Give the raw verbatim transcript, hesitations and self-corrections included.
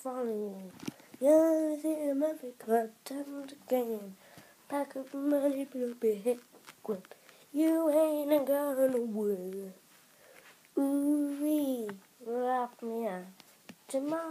falling. Yeah, see America, time to gain. Pack up money, build a hit grip. You ain't gonna win. Ooh, wee, wrap me up tomorrow.